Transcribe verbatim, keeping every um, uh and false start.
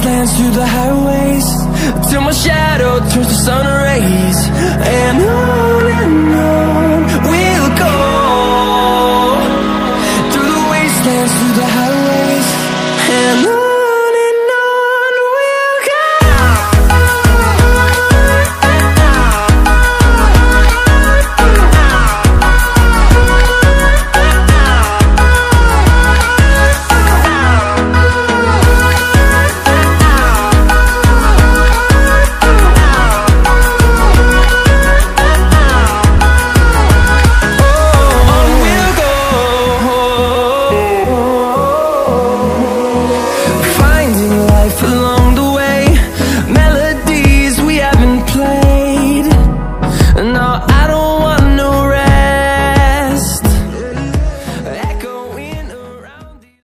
wastelands through the highways, till my shadow turns to sun rays. And on